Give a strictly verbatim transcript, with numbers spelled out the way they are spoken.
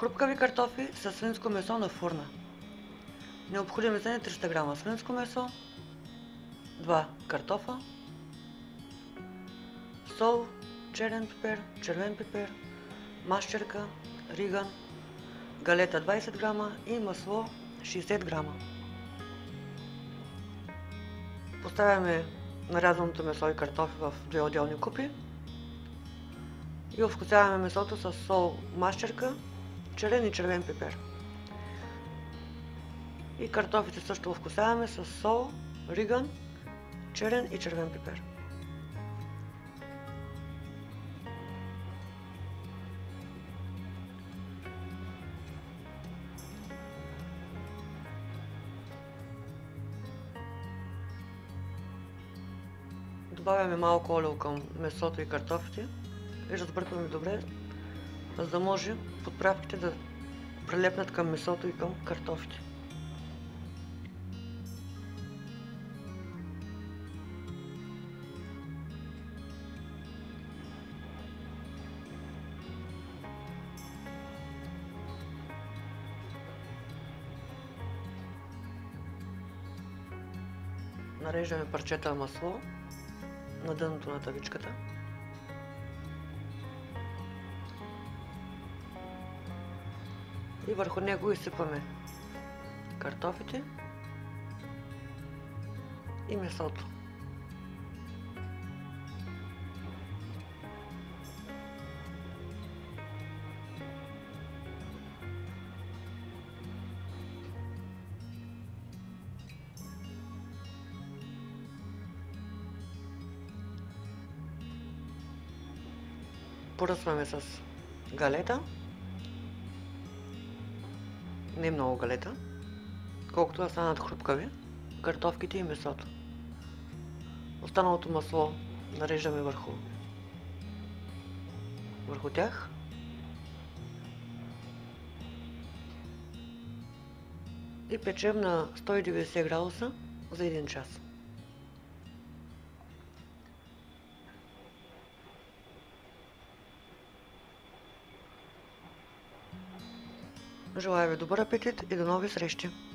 Хрупкави картофи със свинско месо на фурна. Необходими са ни триста грама свинско месо, два картофа, сол, черен пипер, червен пипер, мащерка, риган, галета двайсет грама и масло шейсет грама. Поставяме нарязаното месо и картофи в две отделни купи и овкусяваме месото с сол, мащерка, черен и червен пипер. И картофите също овкусяваме с сол, риган, черен и червен пипер. Добавяме малко олио към месото и картофите и разбъркваме добре, за да може подправките да прилепнат към месото и към картофите. Нареждаме парчета масло на дъното на тавичката. И върху него изсипваме картофите и месото. Поръсваме с галета, не много галета, колкото да станат хрупкави картофките и месото. Останалото масло нареждаме върху, върху тях и печем на сто и деветдесет градуса за един час. Желая ви добър апетит и до нови срещи!